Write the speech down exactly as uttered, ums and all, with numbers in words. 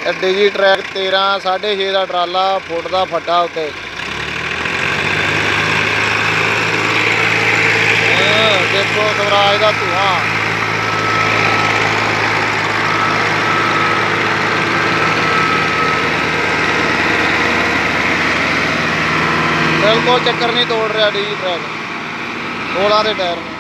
DG track तेरह साढ़े छे का ट्राला फुट का फट्टा उत्ते देखो स्वराज का धुआं बिल्कुल चक्कर नहीं तोड़ रहा डी जी ट्रैक सोलह के टायर में।